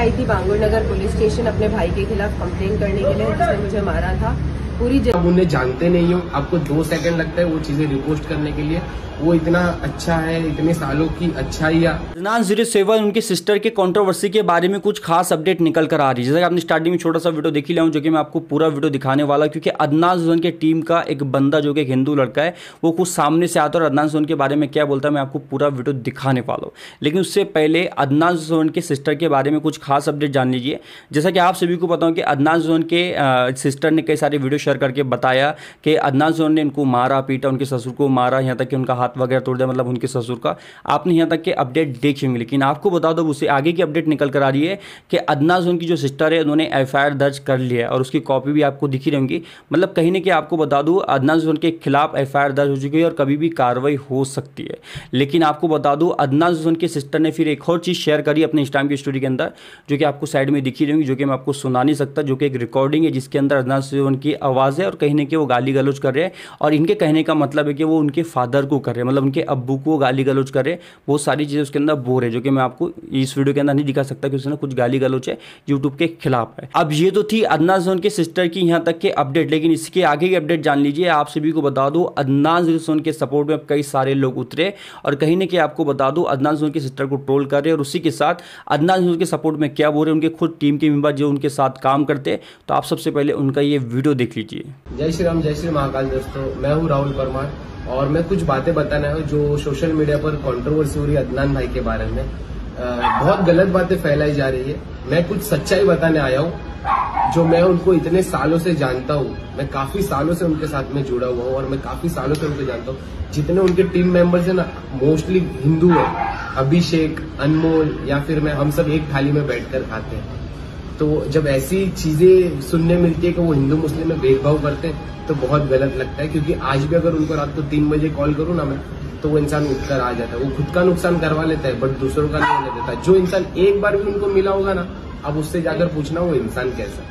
आई थी बांगुर नगर police station अपने भाई के खिलाफ कंप्लेन करने के लिए, जिसने मुझे मारा था। पूरी अब उन्हें जानते नहीं हो, आपको 2 सेकंड लगता है वो चीजें रिपोस्ट करने के लिए। वो इतना अच्छा है, इतने सालों की अच्छाई। अदनान 07 उनके सिस्टर के कंट्रोवर्सी के बारे में कुछ खास अपडेट निकल कर आ रही है। जैसे कि आपने स्टार्टिंग में छोटा सा वीडियो देख ही लिया हूं, जो कि मैं आपको पूरा वीडियो दिखाने वाला, क्योंकि अदनान जोन के टीम का एक बंदा जो कि एक हिंदू लड़का है, वो कुछ सामने से आता है और अदनान जोन के बारे में क्या बोलता है मैं आपको पूरा वीडियो दिखाने वाला हूँ। लेकिन उससे पहले अदनान जोन के सिस्टर के बारे में कुछ खास अपडेट जान लीजिए। जैसा कि आप सभी को पता हो कि अदनान जोन के सिस्टर ने कई सारे वीडियो शेयर करके बताया कि अदनान जोन ने इनको मारा पीटा, उनके ससुर को मारा, यहाँ तक कि उनका हाथ वगैरह तोड़ दिया, मतलब उनके ससुर का। आपने यहाँ तक के अपडेट देखे होंगे। लेकिन आपको बता दो उससे आगे की अपडेट निकल कर आ रही है कि अदनान जोन की जो सिस्टर है उन्होंने एफआईआर दर्ज कर लिया है और उसकी कॉपी भी आपको दिखी रहेंगी। मतलब कहीं ना कहीं आपको बता दूं अदनान जोन के खिलाफ एफआईआर दर्ज हो चुकी है और कभी भी कार्रवाई हो सकती है। लेकिन आपको बता दूं अदनान जोन के सिस्टर ने फिर एक और चीज़ शेयर करी अपने इंस्टाग्राम की स्टोरी के अंदर, जो कि आपको साइड में दिखी रहेंगी, जो कि मैं आपको सुना नहीं सकता, जो कि एक रिकॉर्डिंग है जिसके अंदर अदनान जोन की आवाज़ है और कहीं ना कहीं वो गाली गलौज कर रहे हैं। और इनके कहने का मतलब है कि वो उनके फादर को कर रहे हैं, मतलब उनके अब्बू को गाली गलौज कर रहे हैं। बहुत सारी चीज़ें उसके अंदर बोल रहे हैं, जो कि मैं आपको इस वीडियो के अंदर नहीं दिखा सकता कि उसने कुछ गाली गलौज है यूट्यूब के खिलाफ है। अब ये तो थी अदनान जोन के सिस्टर की यहाँ तक के अपडेट, लेकिन इसके आगे की अपडेट जान लीजिए। आप सभी को बता दूं अदनान जोन के सपोर्ट में कई सारे लोग उतरे और कहीं ना कहीं आपको बता दूं अदनान जोन की सिस्टर को ट्रोल कर रहे हैं और उसी के साथ अदनान जोन के सपोर्ट में क्या बोल रहे हैं उनके खुद टीम के मेंबर जो उनके साथ काम करते हैं। तो आप सबसे पहले उनका ये वीडियो देख लीजिए। जय श्री राम, जय श्री महाकाल। दोस्तों, मैं हूँ राहुल परमार और मैं कुछ बातें बताना है जो सोशल मीडिया पर कंट्रोवर्सी हो रही है अदनान भाई के बारे में। बहुत गलत बातें फैलाई जा रही है। मैं कुछ सच्चाई बताने आया हूँ। जो मैं उनको इतने सालों से जानता हूँ, मैं काफी सालों से उनके साथ में जुड़ा हुआ हूँ और मैं काफी सालों से उनको जानता हूँ। जितने उनके टीम मेंबर्स हैं ना, मोस्टली हिंदू है। अभिषेक, अनमोल या फिर मैं, हम सब एक थाली में बैठकर खाते हैं। तो जब ऐसी चीजें सुनने मिलती है कि वो हिंदू मुस्लिम में भेदभाव करते हैं तो बहुत गलत लगता है। क्योंकि आज भी अगर उनको रात को 3 बजे कॉल करूँ ना मैं, तो वो इंसान उठकर आ जाता है। वो खुद का नुकसान करवा लेता है बट दूसरों का नहीं होने देता। जो इंसान एक बार भी उनको मिला होगा ना, अब उससे जाकर पूछना वो इंसान कैसा।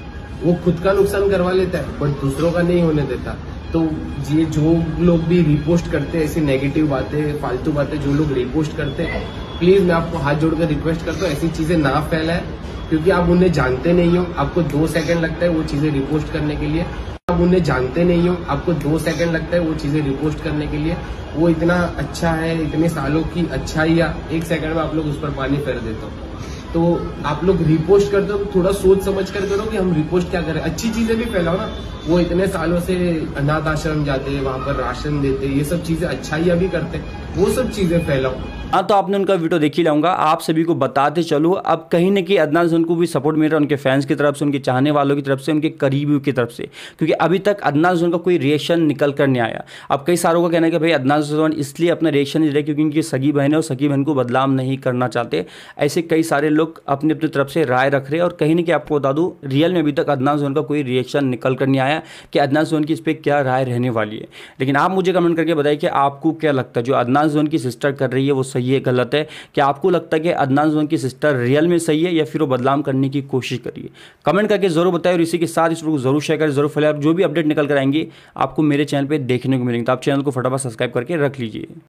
वो खुद का नुकसान करवा लेता है बट दूसरों का नहीं होने देता। तो ये जो लोग भी रिपोस्ट करते हैं ऐसी नेगेटिव बातें, फालतू बातें जो लोग रिपोस्ट करते हैं, प्लीज मैं आपको हाथ जोड़कर रिक्वेस्ट करता हूँ ऐसी चीजें ना फैलाएं। क्योंकि आप उन्हें जानते नहीं हो, आपको 2 सेकंड लगता है वो चीजें रिपोस्ट करने के लिए। आप उन्हें जानते नहीं हो, आपको 2 सेकंड लगता है वो चीजें रिपोस्ट करने के लिए। वो इतना अच्छा है, इतने सालों की अच्छाई, 1 सेकंड में आप लोग उस पर पानी फेर देते हो। तो आप लोग रिपोस्ट करते हो तो थोड़ा सोच समझ कर करो कि हम रिपोस्ट क्या करें। अच्छी चीजें भी फैलाओ ना। वो इतने सालों से अनाथ आश्रम जाते हैं, वहां पर राशन देते, ये सब चीजें अच्छाइयां भी करते, वो सब चीजें फैलाओ। हाँ, तो आपने उनका वीडियो देख ही लाऊंगा। आप सभी को बताते चलो, अब कहीं ना कहीं अदनान जोन को भी सपोर्ट मिल रहा है उनके फैंस की तरफ से, उनके चाहने वालों की तरफ से, उनके करीबियों की तरफ से। क्योंकि अभी तक अदनान जोन का कोई रिएक्शन निकल कर नहीं आया। अब कई सारों का कहना है कि भाई अदनान जोन इसलिए अपना रिएक्शन नहीं दे रहे क्योंकि उनकी सगी बहन है और सगी बहन को बदनाम नहीं करना चाहते। ऐसे कई सारे लोग अपनी अपनी तरफ से राय रख रहे हैं और कहीं ना कहीं आपको बता दूँ रियल में अभी तक अदनान जोन का कोई रिएक्शन निकल कर नहीं आया कि अदनान जोन की इस पर क्या राय रहने वाली है। लेकिन आप मुझे कमेंट करके बताइए कि आपको क्या लगता है जो अदनान जोन की सिस्टर कर रही है वो सही है गलत है। क्या आपको लगता है कि अदनान जोन की सिस्टर रियल में सही है या फिर वो बदलाव करने की कोशिश करिए? कमेंट करके जरूर बताएं और इसी के साथ इस वीडियो को जरूर शेयर करें, जरूर फैलाएं। जो भी अपडेट निकल कर आएंगे आपको मेरे चैनल पे देखने को मिलेंगे, तो आप चैनल को फटाफट सब्सक्राइब करके रख लीजिए।